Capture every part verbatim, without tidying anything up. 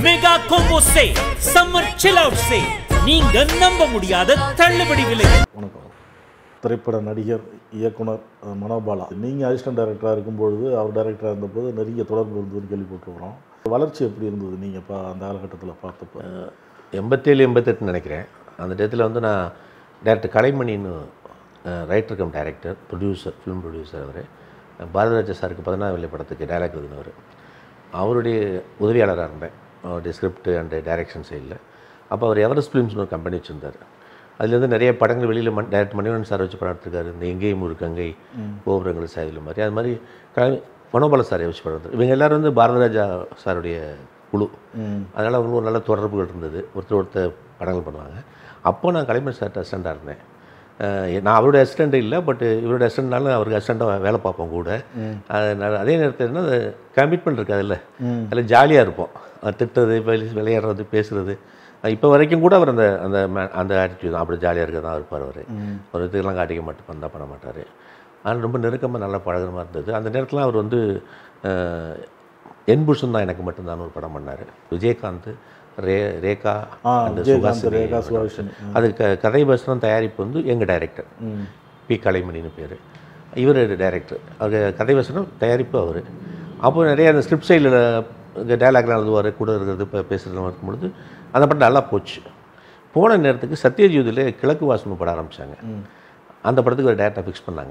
Mega combo say summer chill out say நீங்க நம்ப முடியாத தள்ளுபடி விலை. வணக்கம். திரைப்பட நடிகர் இயக்குனர் மனோபாலா, நீங்கள் அசிஸ்டன்ட் டைரக்டராக இருக்கும்பொழுது அவர் டைரக்டராக இருந்தபோது நிறைய தொடர்பு இருந்ததுன்னு கேள்விப்பட்டிருக்கிறோம். வளர்ச்சி எப்படி இருந்தது நீங்கள் இப்போ அந்த காலகட்டத்தில் பார்த்தப்போ? எண்பத்தேழு எண்பத்தெட்டுன்னு நினைக்கிறேன். அந்த டேத்தில் வந்து நான் டேரக்டர் கலைமணின்னு writer cum director producer film producer அவர் பாரதிராஜா சாருக்கு பதினாறு வெள்ளி படத்துக்கு டைரக்டர் இருந்தவர். அவருடைய உதவியாளராக இருந்தேன் அவருடைய ஸ்கிரிப்ட் அண்டு டைரக்ஷன் சைடில். அப்போ அவர் எவரெஸ்ட் ஃபிலிம்ஸ்னு ஒரு கம்பெனி வச்சுருந்தார். அதுலேருந்து நிறைய படங்கள் வெளியில் மண் டேரக்டர் மணிவண்ணன் சார் வச்சு படம் எடுத்துருக்காரு. இந்த எங்கேயும் ஒரு கங்கை, கோபுரங்கள் சாயல் மாதிரி அது மாதிரி க மனோபால சாரை வச்சு படம் எடுத்தார். இவங்க எல்லோரும் வந்து பாரதிராஜா சாருடைய குழு. அதனால் அவங்களுக்கு ஒரு நல்ல தொடர்புகள் இருந்தது. ஒருத்தர் ஒருத்தர் படங்கள் பண்ணுவாங்க. அப்போது நான் கலைமணி சார்ட்ட அசிஸ்டண்ட்டாக இருந்தேன். நான் அவருடைய அசிஸ்டண்ட்டு இல்லை, பட் இவருடைய அசிஸ்டண்ட்னாலும் அவருக்கு அசிஸ்டண்ட்டாக வேலை பார்ப்போம் கூட. அதனால் அதே நேரத்தில் என்ன கமிட்மெண்ட் இருக்காது இல்லை, அதில் ஜாலியாக இருப்போம். திட்டுறது, விளையாடுறது, பேசுகிறது. இப்போ வரைக்கும் கூட அவர் அந்த அந்த அந்த ஆட்டிடியூட் தான், அப்படி ஜாலியாக இருக்க தான் இருப்பார். அவர் ஒரு இதுக்கெல்லாம் காட்டிக்க மாட்டேன், வந்தால் பண்ண மாட்டார். ஆனால் ரொம்ப நெருக்கமாக நல்லா பழகிற மாதிரி இருந்தது. அந்த நேரத்தில் அவர் வந்து என் புருஷன் தான் எனக்கு மட்டும்தான் ஒரு படம் பண்ணார். விஜயகாந்த், ரே ரேகா அந்த சுகாசினி. அது க கதை வசனம் தயாரிப்பு வந்து எங்கள் டைரக்டர் பி கலைமணின்னு பேர். இவர் டைரக்டர், அவர் கதை வசனம் தயாரிப்பு அவர். அப்போ நிறைய அந்த ஸ்கிரிப்ட் சைடில் டைலாக்லாம் எழுதுவார், கூட இருக்கிறது இப்போ பேசுகிறதுலாம் இருக்கும்பொழுது அந்த படம் நல்லா போச்சு. போன நேரத்துக்கு சத்யஜோதியில் கிழக்கு வாசல் படம் ஆரம்பித்தாங்க. அந்த படத்துக்கு ஒரு டேரக்டரை ஃபிக்ஸ் பண்ணாங்க.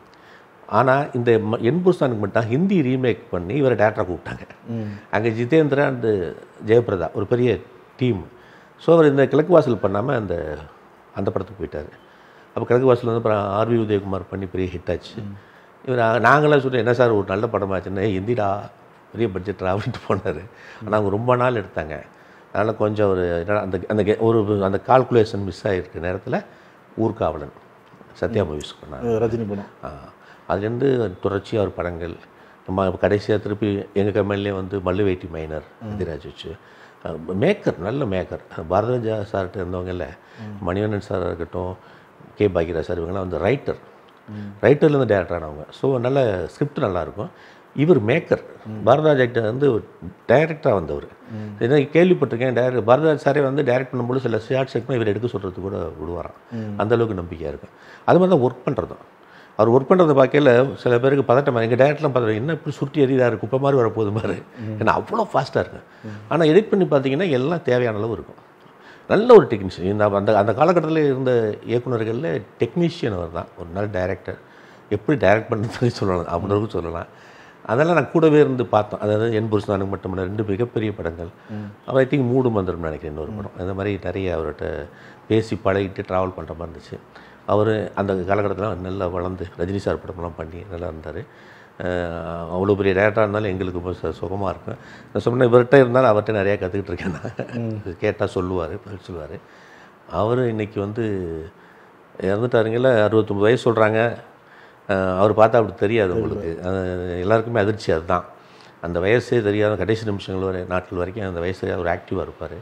ஆனால் இந்த என்புஸ்தானுக்கு மட்டும் ஹிந்தி ரீமேக் பண்ணி இவரை டேரக்டராக கூப்பிட்டாங்க. அங்கே ஜிதேந்திரா அண்டு ஜெயபிரதா ஒரு பெரிய டீம். ஸோ அவர் இந்த கிழக்கு வாசல் பண்ணாமல் அந்த அந்த படத்துக்கு போயிட்டார். அப்போ கிழக்கு வாசல் வந்து அப்புறம் ஆர்வி உதயகுமார் பண்ணி பெரிய ஹிட் ஆச்சு. இவர் நாங்களாம் சொல்லி என்ன சார் ஒரு நல்ல படமாச்சுன்னு, ஹிந்திடா பெரிய பட்ஜெட்டா அப்படின்ட்டு போனார். ஆனால் அவங்க ரொம்ப நாள் எடுத்தாங்க. அதனால் கொஞ்சம் ஒரு அந்த அந்த ஒரு அந்த கால்குலேஷன் மிஸ் ஆகிருக்க நேரத்தில் ஊர்காவலன் சத்யா மூவிஸ் பண்ணாங்க, ரஜினி படம். அதுலேருந்து தொடர்ச்சியாக ஒரு படங்கள் நம்ம கடைசியாக திருப்பி எங்கள் கம்பெனிலே வந்து மல்லுவேட்டி மைனர் அதிராஜ் வச்சு மேக்கர், நல்ல மேக்கர். பாரதிராஜா சார்கிட்ட இருந்தவங்கல்ல, மணிவண்ணன் சார் இருக்கட்டும், கே பாக்யராஜ் சார், இவங்கெல்லாம் வந்து ரைட்டர் ரைட்டர்லேருந்து டேரக்டர் ஆனவங்க. ஸோ நல்ல ஸ்கிரிப்ட் நல்லாயிருக்கும். இவர் மேக்கர். பாரதிராஜா வந்து டைரக்டராக வந்தவர். ஏன்னா கேள்விப்பட்டிருக்கேன், டேரக்டர் பாரதிராஜ் சாரே வந்து டைரக்ட் பண்ணும்போது சில ஷார்ட் செக்னா இவர் எடுக்க சொல்கிறது கூட விடுவாராம். அந்தளவுக்கு நம்பிக்கையாக இருக்கும். அது மாதிரி தான் ஒர்க் பண்ணுறதும். அவர் ஒர்க் பண்ணுறதை பார்க்கல சில பேருக்கு பதட்டமாக, எங்கள் டேரக்டர்லாம் பார்த்துருக்கேன், என்ன இப்படி சுருட்டி எரிதாக இருக்குது, குப்பை மாதிரி வரப்போகுது மாதிரி, ஏன்னா அவ்வளோ ஃபாஸ்ட்டாக இருக்கும். ஆனால் எடிட் பண்ணி பார்த்தீங்கன்னா எல்லாம் தேவையான அளவு இருக்கும். நல்ல ஒரு டெக்னீஷியன். இந்த அந்த அந்த காலகட்டத்தில் இருந்த இயக்குநர்களில் டெக்னீஷியன் அவர் தான் ஒரு நல்ல டைரக்டர். எப்படி டைரக்ட் பண்ணுறதுன்னு சொல்லலாம், அப்படின்னு சொல்லலாம். அதெல்லாம் நான் கூடவே இருந்து பார்த்தோம். அதாவது என் புருஷனுக்கு மட்டும் ரெண்டு மிகப்பெரிய படங்கள். அப்புறம் ஐ திங்க் மூடு மந்திரம் நினைக்கிறேன் இன்னொரு படம். அந்த மாதிரி நிறைய அவர்கிட்ட பேசி பழகிட்டு ட்ராவல் பண்ணுற மாதிரி இருந்துச்சு. அவர் அந்த காலகட்டத்தில் நல்லா வளர்ந்து ரஜினி சார் படமெல்லாம் பண்ணி நல்லா இருந்தார். அவ்வளோ பெரிய டேரக்டராக இருந்தாலும் எங்களுக்கு ரொம்ப சுகமாக இருக்கும். நான் சொன்னேன், இவர்கிட்ட இருந்தாலும் அவர்கிட்ட நிறையா கற்றுக்கிட்டு இருக்கேன். நான் கேட்டால் சொல்லுவார், பதில் சொல்லுவார். அவர் இன்றைக்கி வந்து இறந்துட்டாருங்கள, அறுபத்தொம்பது வயசு சொல்கிறாங்க. அவர் பார்த்தா அப்படி தெரியாது உங்களுக்கு. எல்லாருக்குமே அதிர்ச்சி அதுதான். அந்த வயசே தெரியாத கடைசி நிமிஷங்கள் வரை நாட்கள் வரைக்கும் அந்த வயசு அவர் ஆக்டிவாக இருப்பார்.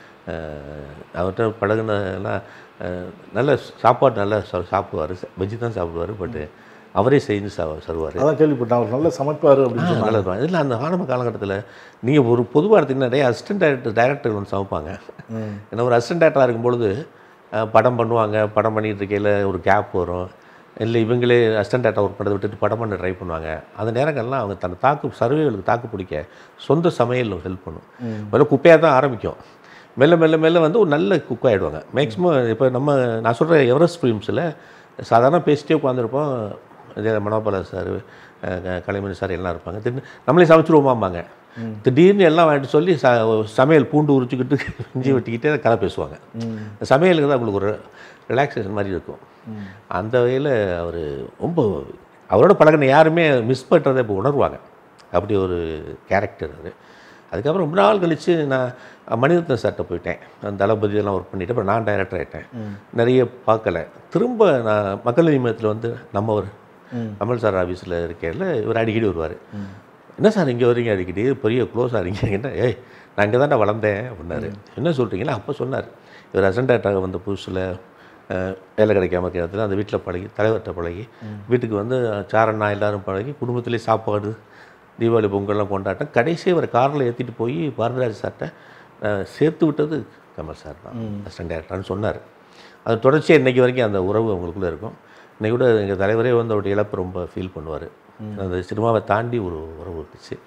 அவர்கிட்ட பழகுனெல்லாம் நல்ல சாப்பாடு நல்லா சாப்பிடுவார், வெஜ்ஜு தான் சாப்பிடுவார். பட்டு அவரே செஞ்சு சா சருவார். அதான் கேள்விப்பட்டேன், அவர் நல்லா சமைப்பார் அப்படின்னு. நல்லா இருப்பாங்க. இதில் அந்த ஆரம்ப காலகட்டத்தில் நீங்கள் ஒரு பொதுவாக எடுத்திங்கன்னா நிறைய அசிஸ்டன்ட் டைரக்டர் டைரக்டர் வந்து சமைப்பாங்க. ஏன்னா ஒரு அசிஸ்டன்ட் டைரக்டராக இருக்கும்பொழுது படம் பண்ணுவாங்க. படம் பண்ணிகிட்டு இருக்கையில் ஒரு கேப் வரும், இல்லை இவங்களே அசிஸ்டன்ட் டேரக்டர் ஒர்க் பண்ணுறதை விட்டுட்டு படம் பண்ண ட்ரை பண்ணுவாங்க. அந்த நேரங்கள்லாம் அவங்க தன் தாக்கு சர்வேகளுக்கு தாக்கு பிடிக்க சொந்த சமையல் ஹெல்ப் பண்ணும். முதல்ல குப்பையாக தான் ஆரம்பிக்கும். மெல்ல மெல்ல மெல்ல வந்து ஒரு நல்ல குக் ஆகிடுவாங்க. மேக்ஸிமம் இப்போ நம்ம நான் சொல்கிற எவரெஸ்ட் ஃபிலிம்ஸில் சாதாரண பேசிட்டே உட்காந்துருப்போம். இதே மனோபாலா சார், கலைமணி சார் எல்லாம் இருப்பாங்க. திடீர்னு நம்மளே சமைச்சிருவோமாம்பாங்க. திடீர்னு எல்லாம் வாங்கிட்டு சொல்லி ச சமையல் பூண்டு உரிச்சிக்கிட்டு இஞ்சி வெட்டிக்கிட்டே கதை பேசுவாங்க. சமையலுக்கு தான் அவங்களுக்கு ஒரு ரிலாக்ஸேஷன் மாதிரி இருக்கும். அந்த வகையில் அவர் ரொம்ப அவரோட பழகின யாருமே மிஸ் பண்ணுறதை இப்போ உணர்வாங்க. அப்படி ஒரு கேரக்டர் அவர். அதுக்கப்புறம் ரொம்ப நாள் கழித்து நான் மணிரத்னம் சார்கிட்ட போயிட்டேன். அந்த தளபதியெல்லாம் ஒர்க் பண்ணிவிட்டு அப்புறம் நான் டைரக்டர் ஆகிட்டேன். நிறைய பார்க்கல. திரும்ப நான் மக்கள் நீதி மையத்தில் வந்து நம்ம ஒரு கமல் சார் ஆஃபீஸில் இருக்கையில் இவர் அடிக்கடி வருவார். என்ன சார் இங்கே வரீங்க அடிக்கடி, பெரிய க்ளோஸாக இருக்கீங்கன்னா, ஏய் நான் இங்கே தான் வளர்ந்தேன் அப்படின்னாரு. என்ன சொல்கிறீங்களா? அப்போ சொன்னார், இவர் அசிஸ்டன்ட் டைரக்டராக வந்த புதுசில் வேலை கிடைக்காம இருக்கிறதுல அந்த வீட்டில் பழகி தலைவர்கிட்ட பழகி வீட்டுக்கு வந்து சாரண்ணா எல்லோரும் பழகி குடும்பத்திலே சாப்பாடு தீபாவளி பொங்கல்லாம் கொண்டாட்டம். கடைசி ஒரு காரில் ஏற்றிட்டு போய் பாரதிராஜ் சார்கிட்ட சேர்த்து விட்டது கமல் சார் தான் அசிஸ்டன்ட் டைரக்டர்னு சொன்னார். அது தொடர்ச்சியாக இன்றைக்கி வரைக்கும் அந்த உறவு அவங்களுக்குள்ளே இருக்கும். இன்றைக்கி கூட எங்கள் தலைவரே வந்து அவருடைய இழப்பு ரொம்ப ஃபீல் பண்ணுவார். அந்த சினிமாவை தாண்டி ஒரு உறவு இருந்துச்சு.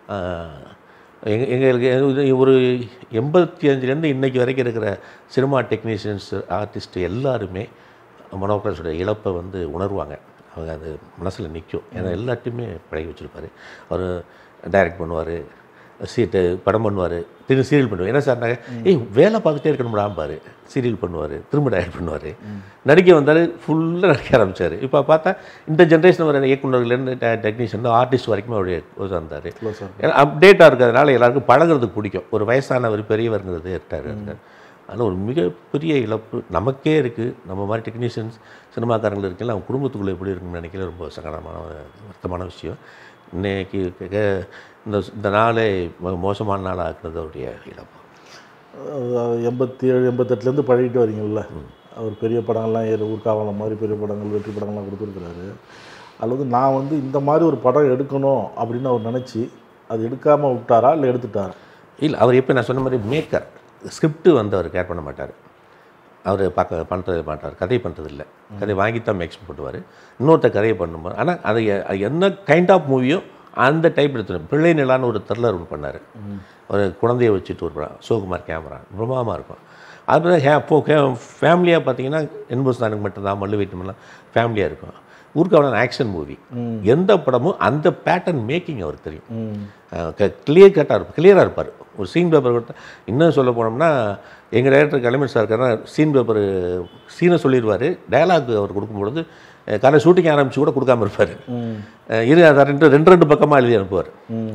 எங்க எங்களுக்கு ஒரு எண்பத்தி அஞ்சுலேருந்து இன்றைக்கி வரைக்கும் இருக்கிற சினிமா டெக்னீஷியன்ஸ் ஆர்டிஸ்ட்டு எல்லாருமே மனோகரஸோட இழப்பை வந்து உணர்வாங்க. அவங்க அது மனசில் நிற்கும். ஏன்னா எல்லாத்தையுமே பழகி வச்சுருப்பார். அவர் டைரக்ட் பண்ணுவார், சீட்டு படம் பண்ணுவார், திரும்ப சீரியல் பண்ணுவார். என்ன சார் நாங்கள் ஏய் வேலை பார்த்துட்டே இருக்கணும்டாம்பார். சீரியல் பண்ணுவார், திரும்ப டைரக்ட் பண்ணுவார். நடிக்க வந்தார், ஃபுல்லாக நடிக்க ஆரம்பித்தார். இப்போ பார்த்தா இந்த ஜென்ரேஷன் வர இயக்குநர்கள்லேருந்து டெக்னீஷியன் ஆர்டிஸ்ட் வரைக்கும் அவருடைய வந்தார். ஏன்னா அப்டேட்டாக இருக்கிறதுனால எல்லாருக்கும் பழகிறதுக்கு பிடிக்கும். ஒரு வயசானவர் பெரியவருங்கிறது இருக்கார் இருக்கார் ஆனால் ஒரு மிகப்பெரிய இழப்பு நமக்கே இருக்குது. நம்ம மாதிரி டெக்னீஷியன்ஸ் சினிமாக்காரங்கள் இருக்குல்ல, அவங்க குடும்பத்துக்குள்ளே எப்படி இருக்குன்னு நினைக்கல ரொம்ப சங்கடமான வருத்தமான விஷயம். இன்றைக்கி இந்த இந்த நாளே மோசமான நாள் ஆக்குறது அவருடைய இழப்பு. எண்பத்தி ஏழு எண்பத்தெட்டுலேருந்து பழகிட்டு வரீங்கள்ல, அவர் பெரிய படங்கள்லாம் ஏறு ஊர்காவலம் மாதிரி பெரிய படங்கள் வெற்றி படங்கள்லாம் கொடுத்துருக்குறாரு. அல்லது நான் வந்து இந்த மாதிரி ஒரு படம் எடுக்கணும் அப்படின்னு அவர் நினச்சி அது எடுக்காமல் விட்டாரா இல்லை எடுத்துட்டாரா? இல்லை, அவர் எப்போ நான் சொன்ன மாதிரி மேக்கர், ஸ்கிரிப்டு வந்து அவர் கேர் பண்ண மாட்டார். அவர் பார்க்க பண்ணுறது மாட்டார், கதை பண்ணுறது இல்லை. கதை வாங்கித்தான் மேக்ஸ் பண்ணுவார். இன்னொருத்த கதையை பண்ணும்போது ஆனால் அதை என்ன கைண்ட் ஆஃப் மூவியோ அந்த டைப் எடுத்துடும். பிள்ளை நிலான்னு ஒரு த்ரில்லர் ஒன்று பண்ணார். ஒரு குழந்தைய வச்சுட்டு ஒரு படம், சிவகுமார் கேமரா பிரமாதமாக இருக்கும். அதுமாதிரி ஹே இப்போ ஃபேமிலியாக பார்த்தீங்கன்னா என்பதுதானுக்கு மட்டும்தான் மல்லு வைட்டமெல்லாம் ஃபேமிலியாக இருக்கும். ஊர்காவலன் ஆக்ஷன் மூவி, எந்த படமும் அந்த பேட்டர்ன் மேக்கிங் அவருக்கு தெரியும். கிளியர் கட்டாக இருப்பார், கிளியராக இருப்பார். ஒரு சீன் பேப்பர் கொடுத்தா இன்னும் சொல்ல போனோம்னா எங்கள் டைரக்டர் கலைமணி சார் இருக்காருன்னா சீன் பேப்பர் சீனை சொல்லிடுவார். டயலாக் அவர் கொடுக்கும்பொழுது காலை ஷூட்டிங் ஆரம்பித்து கூட கொடுக்காமல் இருப்பார். இரு அதை ரெண்டு ரெண்டு ரெண்டு பக்கமாக எழுதி அனுப்புவார்.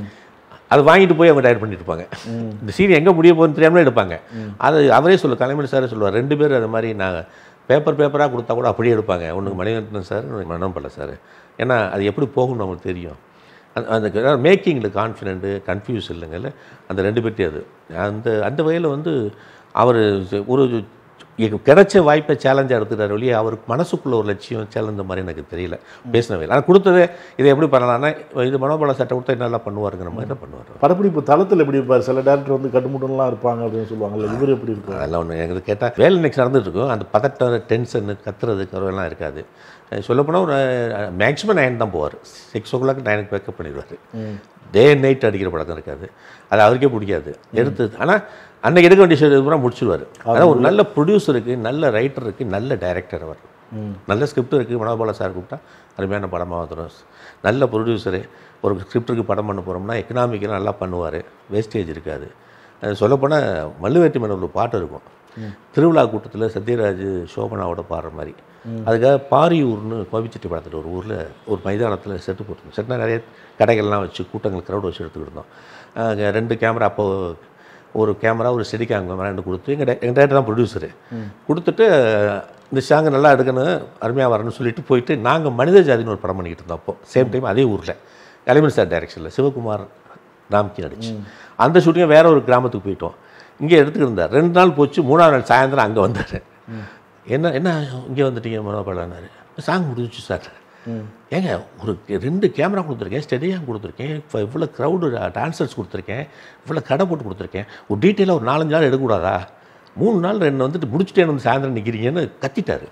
அதை வாங்கிட்டு போய் அவங்க டைரக்ட் பண்ணிட்டு இருப்பாங்க. இந்த சீன் எங்கே முடிய போகுதுன்னு தெரியாமலே எடுப்பாங்க. அது அவரே சொல்ல கலைமணி சாரே சொல்லுவார். ரெண்டு பேர் அது மாதிரி நாங்கள் பேப்பர் பேப்பராக கொடுத்தா கூட அப்படியே எடுப்பாங்க. ஒன்றுக்கு மணிவண்ணன் சார், மனோபல சார். ஏன்னா அது எப்படி போகணும்னு அவங்களுக்கு தெரியும். அந்த மேக்கிங்கில் கான்ஃபிடென்ட்டு கன்ஃபியூஸ் இல்லைங்கல்ல, அந்த ரெண்டு பேர்ட்டி அது அந்த அந்த வகையில் வந்து அவர் ஒரு கிடைச்ச வாய்ப்பை சேலஞ்சாக எடுத்துட்டார் வெளியே. அவருக்கு மனசுக்குள்ள ஒரு லட்சியம் சேலஞ்ச மாதிரி எனக்கு தெரியல பேசின வேலை. ஆனால் கொடுத்ததே இதை எப்படி பண்ணலான்னா இது மனோபல சட்டை கொடுத்தா நல்லா பண்ணுவாருங்கிற மாதிரி தான் பண்ணுவார். படப்பிடிப்பு தளத்தில் எப்படி இருப்பார்? சில டேரக்டர் வந்து கட்டுமுட்டெல்லாம் இருப்பாங்க அப்படின்னு சொல்லுவாங்கல்ல, இவர் எப்படி இருப்பார்? அதெல்லாம் ஒன்று எங்களுக்கு கேட்டால் வேலை நெக்ஸ்ட் நடந்துட்டு இருக்கும். அந்த பதட்டம், டென்ஷனு, கத்துறது, கருவெல்லாம் இருக்காது. சொல்லப்போனால் ஒரு மேக்ஸிமம் நைன் தான் போவார். சிக்ஸ் ஓ கிளாக் நைனுக்கு பேக்கப் பண்ணிடுவார். டே அண்ட் நைட் அடிக்கிற பழக்கம் இருக்காது. அது அவருக்கே பிடிக்காது எடுத்து. ஆனால் அன்றைக்கி எடுக்க வேண்டிய ஷெடியூல் பூரா முடிச்சுடுவார். அதான் ஒரு நல்ல ப்ரொடியூசருக்கு, நல்ல ரைட்டர் இருக்குது, நல்ல டைரக்டர் அவர். நல்ல ஸ்கிரிப்ட் இருக்குது. மனோபாலா சார் கூப்பிட்டா அருமையான படமாக வந்துடும். நல்ல ப்ரொடியூசரு ஒரு ஸ்கிரிப்டுக்கு படம் பண்ண போகிறோம்னா எக்கனாமிக்கெல்லாம் நல்லா பண்ணுவார். வேஸ்டேஜ் இருக்காது. சொல்லப்போனால் மல்லுவேட்டி மேலே ஒரு பாட்டு இருக்கும். திருவிழா கூட்டத்தில் சத்யராஜ் சோபனாவோட பாடுற மாதிரி. அதுக்காக பாரியூர்னு கோபிச்செட்டி படத்தில் ஒரு ஊரில் ஒரு மைதானத்தில் செட்டு போட்டுருந்தோம். செட்னா நிறைய கடைகள்லாம் வச்சு கூட்டங்கள் க்ரௌட் வச்சு எடுத்துக்கிட்டு இருந்தோம். ரெண்டு கேமரா, அப்போது ஒரு கேமரா ஒரு ஸ்டெடி கேமரா ரெண்டு கொடுத்து எங்கள் எங்கள் டேரக்டர் தான் ப்ரொடியூசரு கொடுத்துட்டு இந்த சாங்கை நல்லா எடுக்கணும், அருமையாக வரணும்னு சொல்லிட்டு போயிட்டு நாங்கள் மனித ஜாதின்னு ஒரு படம் பண்ணிக்கிட்டு இருந்தோம். அப்போது சேம் டைம் அதே ஊரில் கலைமணி சார் டைரக்ஷனில் சிவகுமார் ராம்கி நடிச்சு அந்த ஷூட்டிங்கை வேற ஒரு கிராமத்துக்கு போயிட்டோம். இங்கே எடுத்துக்கிட்டு இருந்தார். ரெண்டு நாள் போச்சு. மூணாவது நாள் சாயந்தரம் அங்கே வந்தார். என்ன என்ன இங்கே வந்துட்டீங்க மனோபாலானாரு. சாங் முடிஞ்சிச்சு சார். ஏங்க ஒரு ரெண்டு கேமரா கொடுத்துருக்கேன், ஸ்டெடியாக கொடுத்துருக்கேன், இப்போ இவ்வளோ க்ரௌடு டான்சர்ஸ் கொடுத்துருக்கேன், இவ்வளோ கடை போட்டு கொடுத்துருக்கேன், ஒரு டீட்டெயிலாக ஒரு நாலஞ்சு நாள் எடுக்கக்கூடாதா? மூணு நாள் ரெண்டு வந்துட்டு முடிச்சுட்டே வந்து சாயந்தரம் நிற்கிறீங்கன்னு கத்திட்டார்.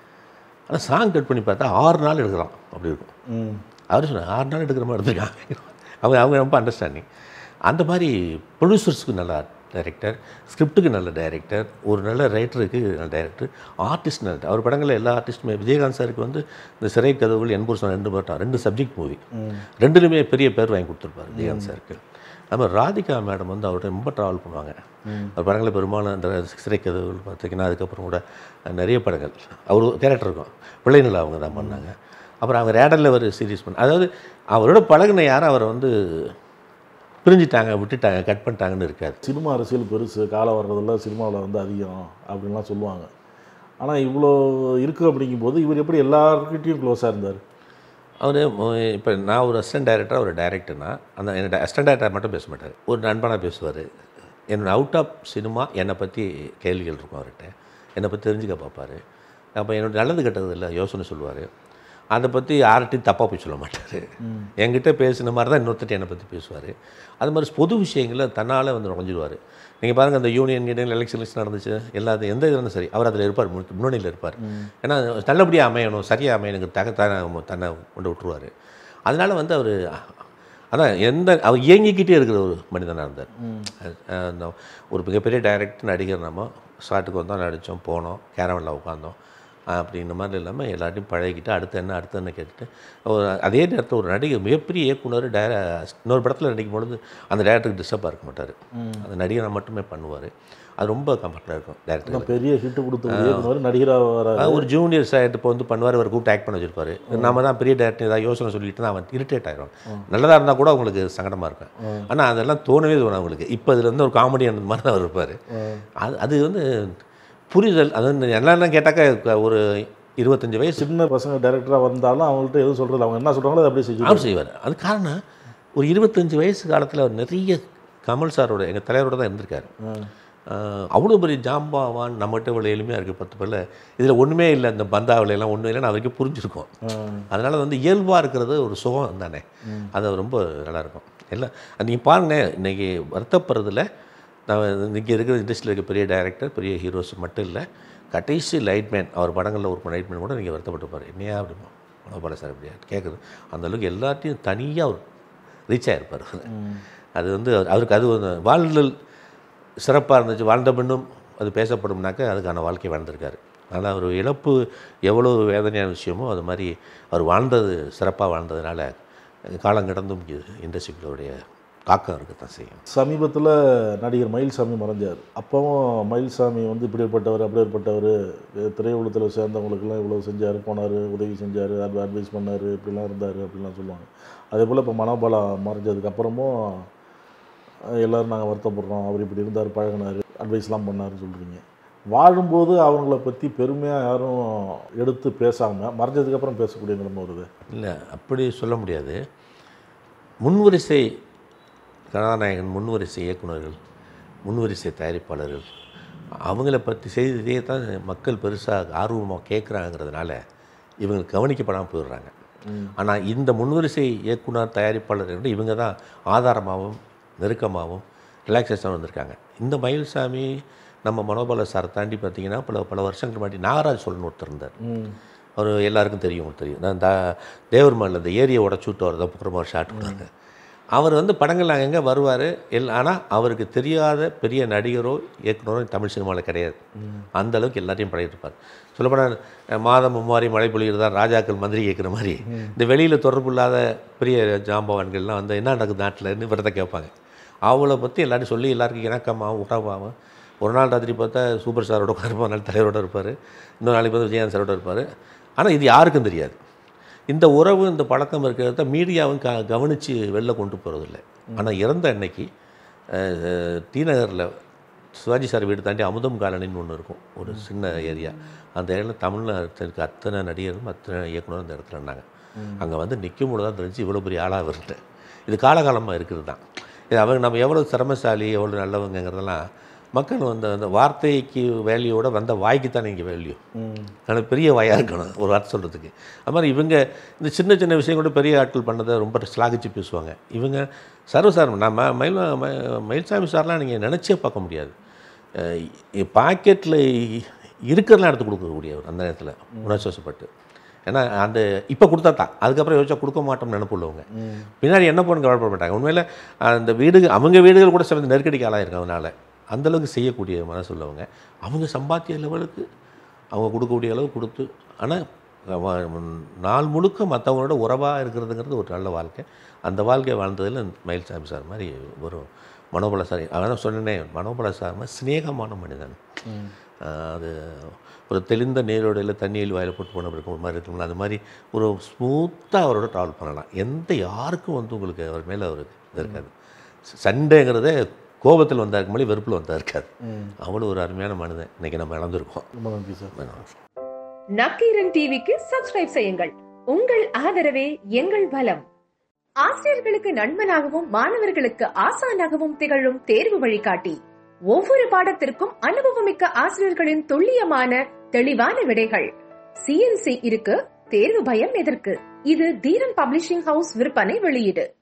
ஆனால் சாங் கட் பண்ணி பார்த்தா ஆறு நாள் எடுக்கலாம் அப்படி இருக்கும். அவர் சொன்னார் ஆறு நாள் எடுக்கிற மாதிரி எடுத்துருக்காங்க. அவங்க அவங்க ரொம்ப அண்டர்ஸ்டாண்டிங். அந்த மாதிரி ப்ரொடியூசர்ஸுக்கு நல்லா டைரக்டர், ஸ்கிரிப்டுக்கு நல்ல டைரக்டர், ஒரு நல்ல ரைட்டருக்கு நல்ல டைரக்டர், ஆர்டிஸ்ட் நல்ல. அவர் படங்களில் எல்லா ஆர்டிஸ்ட்டுமே விஜயகாந்த் சாருக்கு வந்து இந்த சிறை கதவுகள் என்பது ரெண்டு பட்டம் ரெண்டு சப்ஜெக்ட் மூவி ரெண்டுலையுமே பெரிய பேர் வாங்கி கொடுத்துருப்பார் விஜயகாந்த் சாருக்கு. நம்ம ராதிகா மேடம் வந்து அவர்கிட்ட ரொம்ப ட்ராவல் பண்ணுவாங்க. அவர் படங்களை பெரும்பாலும் அந்த சிறை கதவுகள் பார்த்திங்கன்னா அதுக்கப்புறம் கூட நிறைய படங்கள் அவர் கேரக்டர் இருக்கும். பிள்ளை நிலா அவங்க தான் பண்ணாங்க. அப்புறம் அவங்க ரேடரில் ஒரு சீரீஸ் பண்ண, அதாவது அவரோட பழகின யாரும் அவரை வந்து பிரிஞ்சுட்டாங்க, விட்டுட்டாங்க, கட் பண்ணிட்டாங்கன்னு இருக்காது. சினிமா அரசியல் பெருசு, காலம் வர்றதெல்லாம் சினிமாவில் வந்து அதிகம் அப்படின்லாம் சொல்லுவாங்க. ஆனால் இவ்வளோ இருக்குது அப்படிங்கும்போது இவர் எப்படி எல்லாருக்கிட்டையும் க்ளோஸாக இருந்தார்? அவர் இப்போ நான் ஒரு அசிஸ்டன்ட் டைரக்டர், ஒரு டைரக்டர்னா அந்த என்னோட அசிஸ்டன்ட் டைரக்டர் மட்டும் பேச மாட்டார், ஒரு நண்பனாக பேசுவார். என்னோடய அவுட் ஆஃப் சினிமா என்னை பற்றி கேள்விகள் இருக்கும் அவர்கிட்ட, என்னை பற்றி தெரிஞ்சுக்க பார்ப்பார். அப்போ என்னோட நல்லது கெட்டது இல்லை யோசனை சொல்லுவார். அதை பற்றி யார்கிட்டையும் தப்பாக போய் சொல்ல மாட்டார். என்கிட்ட பேசின மாதிரி தான் இன்னொருத்தர் என்னை பற்றி பேசுவார். அது மாதிரி பொது விஷயங்களில் தன்னால் வந்து நுழைஞ்சிடுவார். நீங்கள் பாருங்கள், அந்த யூனியன் இடையில் எலெக்ஷன் எலெக்ஷன் நடந்துச்சு, எல்லாத்தையும் எந்த இதுவும் சரி அவர் அதில் இருப்பார், முன்னணியில் இருப்பார். ஏன்னா நல்லபடியாக அமையணும், சரியாக அமையணுங்கிறதுக்காக தன்னை தன்னை கொண்டு விட்டுருவார். அதனால் வந்து அவர் அதான் எந்த அவர் இயங்கிக்கிட்டே இருக்கிற ஒரு மனிதனாக இருந்தார். ஒரு மிகப்பெரிய டைரக்டர் நடிகர், நம்ம ஷாட்டுக்கு வந்தோம், நடித்தோம், போனோம், கேரவனில் உட்காந்தோம் அப்படின்ற மாதிரி இல்லாமல் எல்லாத்தையும் பழகிக்கிட்டு அடுத்து என்ன அடுத்து என்ன கேட்டுட்டு ஒரு அதே நேரத்தில் ஒரு நடிகர் மிகப்பெரிய இயக்குனர் டேர இன்னொரு படத்தில் நடிக்கும் பொழுது அந்த டேரக்டருக்கு டிஸ்டர்பாக இருக்க மாட்டார். அந்த நடிகரை மட்டுமே பண்ணுவார். அது ரொம்ப கம்ஃபர்ட்டாக இருக்கும். டேரக்டர் பெரிய ஹிட்டு கொடுத்து நடிகராக ஒரு ஜூனியர் சார் இப்போ வந்து பண்ணுவார், அவர் கூப்பிட்டு ஆக்ட் பண்ண வச்சிருப்பாரு. நம்ம தான் பெரிய டேரக்டர் ஏதாவது யோசனை சொல்லிட்டு தான் அவன் இரிட்டேட் ஆகிடும். நல்லதாக இருந்தால் கூட அவங்களுக்கு சங்கடமாக இருக்கும். ஆனால் அதெல்லாம் தோணவே தோணும் அவங்களுக்கு. இப்போ இதில் வந்து ஒரு காமெடி அந்த மாதிரி தான் இருப்பார். அது அது வந்து புரிதல். அது என்னென்ன கேட்டாக்கா ஒரு இருபத்தஞ்சி வயசு சின்ன பசங்க டைரக்டராக வந்தாலும் அவங்கள்ட்ட எதுவும் சொல்கிறது, அவங்க என்ன சொல்கிறாங்களோ அதை அப்படியே செஞ்சு அவர் செய்வார். அது காரணம் ஒரு இருபத்தஞ்சி வயசு காலத்தில் அவர் நிறைய கமல் சாரோட எங்கள் தலைவரோட தான் இருந்திருக்காரு. அவ்வளோ பெரிய ஜாம்பாவான் நம்மகிட்ட இவ்வளோ எளிமையாக இருக்குது, பத்து பேரில் இதில் ஒன்றுமே இல்லை, இந்த பந்தாவிலாம் ஒன்றும் இல்லைன்னு அவருக்கு புரிஞ்சிருக்கும். அதனால் வந்து இயல்பாக இருக்கிறது ஒரு சுகம் தானே, அது ரொம்ப நல்லாயிருக்கும். எல்லாம் நீங்கள் பாருங்கள், இன்றைக்கி வருத்தப்படுறதில்ல. நான் இன்றைக்கி இருக்கிற இண்டஸ்ட்ரியில் இருக்க பெரிய டைரக்டர், பெரிய ஹீரோஸ் மட்டும் இல்லை, கடைசி லைட்மேன் அவர் படங்களில் ஒரு லைட்மேன் கூட நீங்கள் வருத்தப்பட்டுப்பார். என்னையா அப்படிமா மனோபாலா சார் அப்படியா கேட்குறது, அந்தளவுக்கு எல்லாத்தையும் தனியாக அவர் ரீச் ஆகிருப்பார். அது வந்து அவருக்கு அது வந்து வாழ்தல் சிறப்பாக இருந்துச்சு. வாழ்ந்த பின்னும் அது பேசப்படும்னாக்க அதுக்கான வாழ்க்கை வாழ்ந்திருக்காரு. அதனால் அவர் இழப்பு எவ்வளோ வேதனையான விஷயமோ அது மாதிரி அவர் வாழ்ந்தது சிறப்பாக வாழ்ந்ததுனால காலம் கடந்தும் இண்டஸ்ட்ரிகளுடைய தாக்கம் இருக்கத்தான் செய்யும். சமீபத்தில் நடிகர் மயில்சாமி மறைஞ்சார். அப்போவும் மயில்சாமி வந்து இப்படிப்பட்டவர் அப்படிப்பட்டவர், திரையுலகத்தில் சேர்ந்தவங்களுக்கெல்லாம் இவ்வளோ செஞ்சார், போனார், உதவி செஞ்சார், அட்வைஸ் பண்ணார், இப்படிலாம் இருந்தார் அப்படிலாம் சொல்லுவாங்க. அதே போல் இப்போ மனோபாலா மறைஞ்சதுக்கப்புறமும் எல்லோரும் நாங்கள் வருத்தப்படுறோம், அவர் இப்படி இருந்தார், பழகினார், அட்வைஸ்லாம் பண்ணார்னு சொல்கிறீங்க. வாழும்போது அவங்கள பற்றி பெருமையாக யாரும் எடுத்து பேசாமல் மறைஞ்சதுக்கப்புறம் பேசக்கூடிய நிலைமை வருது. இல்லை, அப்படி சொல்ல முடியாது. முன்வரிசை கதாநாயகன், முன்வரிசை இயக்குநர்கள், முன்வரிசை தயாரிப்பாளர்கள், அவங்கள பற்றி செய்தியே தான் மக்கள் பெருசாக ஆர்வமாக கேட்குறாங்கிறதுனால இவங்க கவனிக்கப்படாமல் போயிடுறாங்க. ஆனால் இந்த முன்வரிசை இயக்குனர் தயாரிப்பாளர்கள் இவங்க தான் ஆதாரமாகவும் நெருக்கமாகவும் ரிலாக்ஸேஷன் வந்திருக்காங்க. இந்த மயில்சாமி நம்ம மனோபாலா சாரை தாண்டி பார்த்திங்கன்னா பல பல வருஷங்களுக்கு முன்னாடி நாகராஜ் சொல்லணும்னு ஒருத்தர் இருந்தார். அவர் எல்லாருக்கும் தெரியும் தெரியும் நான் த தேவர் மலையில் இந்த ஏரியை உடச்சுட்டு அவர் தான் அப்புறமா ஒரு ஷாட் விட்டாங்க. அவர் வந்து படங்கள் எங்கே வருவார் எல் ஆனால் அவருக்கு தெரியாத பெரிய நடிகரோ இயக்குனரோ தமிழ் சினிமாவில் கிடையாது. அந்தளவுக்கு எல்லாத்தையும் படையிருப்பார். சொல்லப்போனால் மாதம் மும்மாரி மழை பொழிகிறதா ராஜாக்கள் மந்திரி கேட்குற மாதிரி இந்த வெளியில் தொடர்பு இல்லாத பெரிய ஜாம்பவான்கள்லாம் வந்து என்ன நடக்குது நாட்டில்னு விரத கேட்பாங்க. அவளை பற்றி எல்லாரும் சொல்லி எல்லாருக்கும் இணக்கமாகவும் உறவாகவும் ஒரு நாள் ராத்திரி பார்த்தா சூப்பர் ஸ்டாரோட உட்காருப்பார், நாள் தலைவரோடு இருப்பார், இன்னொரு நாளைக்கு பார்த்து விஜயகாந்த் சாரோட இருப்பார். ஆனால் இது யாருக்கும் தெரியாது. இந்த உறவு இந்த பழக்கம் இருக்கிறத மீடியாவும் க கவனித்து வெளில கொண்டு போகிறதில்லை. ஆனால் இறந்த அன்னைக்கு டி நகரில் சிவாஜி சார் வீடு தாண்டி அமுதம் காலனின்னு ஒன்று இருக்கும், ஒரு சின்ன ஏரியா. அந்த ஏரியாவில் தமிழ்நாட்டில் இருக்க அத்தனை நடிகரும் அத்தனை இயக்குனரும் அந்த இடத்துல இருந்தாங்க. அங்கே வந்து நிற்கும் பொழுது தான் தெரிஞ்சு இவ்வளோ பெரிய ஆளாக வருது. இது காலகாலமாக இருக்கிறது தான். இது அவங்க நம்ம எவ்வளோ திறமைசாலி எவ்வளோ நல்லவங்கிறதெல்லாம் மக்கள் வந்து அந்த வார்த்தைக்கு வேல்யூவோட வந்த வாய்க்கு தான் இங்கே வேல்யூ. ஆனால் பெரிய வாயாக இருக்கணும் ஒரு வார்த்தை சொல்கிறதுக்கு. அது மாதிரி இவங்க இந்த சின்ன சின்ன விஷயம் கூட பெரிய ஆட்கள் பண்ணதை ரொம்ப ஸ்லாகிச்சு பேசுவாங்க. இவங்க சர்வசாரம் நம்ம மயில் மயில்சாமி சார்லாம் நீங்கள் நினச்சே பார்க்க முடியாது. பாக்கெட்டில் இருக்கிறதெல்லாம் எடுத்து கொடுக்கக்கூடியவர் அந்த நேரத்தில் உணர்ச்சிவசப்பட்டு. ஏன்னா அந்த இப்போ கொடுத்தா தான், அதுக்கப்புறம் யோசிச்சா கொடுக்க மாட்டோம்னு நினைப்புள்ளவங்க. பின்னாடி என்ன பண்ணு கவலைப்பட மாட்டாங்க. உண்மையில் அந்த வீடு அவங்க வீடுகள் கூட சில நெருக்கடிக்கு ஆளாயிருக்கும். அதனால் அந்தளவுக்கு செய்யக்கூடிய மனசு உள்ளவங்க. அவங்க சம்பாத்திய லெவலுக்கு அவங்க கொடுக்கக்கூடிய அளவு கொடுத்து, ஆனால் நாள் முழுக்க மற்றவங்களோட உறவாக இருக்கிறதுங்கிறது ஒரு நல்ல வாழ்க்கை. அந்த வாழ்க்கையை வாழ்ந்ததில் மயில்சாமி சார் மாதிரி ஒரு மனோபாலா சார். அதான் சொன்னேனே, மனோபாலா சார் மாதிரி சிநேகமான மனிதன். அது ஒரு தெளிந்த நீரோடையில் தண்ணியில் வாயில் போட்டு போன இருக்கும் ஒரு மாதிரி இருக்குங்களா, அது மாதிரி ஒரு ஸ்மூத்தாக அவரோட ட்ராவல் பண்ணலாம். எந்த யாருக்கும் வந்து உங்களுக்கு அவர் மேலே அவருக்கு இது இருக்காது. சண்டைங்கிறதே கோபத்தில் வந்தா இருக்க மாதிரி வெறுப்பில் வந்தா இருக்காது. அவ்வளோ ஒரு அருமையான மனிதன் இன்னைக்கு நம்ம இழந்திருக்கோம். நக்கீரன் டிவிக்கு சப்ஸ்கிரைப் செய்யுங்கள். உங்கள் ஆதரவே எங்கள் பலம். ஆசிரியர்களுக்கு நண்பனாகவும் மாணவர்களுக்கு ஆசானாகவும் திகழும் தேர்வு வழிகாட்டி. ஒவ்வொரு பாடத்திற்கும் அனுபவமிக்க ஆசிரியர்களின் துல்லியமான தெளிவான விடைகள். சிஎன்சி இருக்கு, தேர்வு பயம் எதற்கு? இது தீரன் பப்ளிஷிங் ஹவுஸ் விற்பனை வெளியீடு.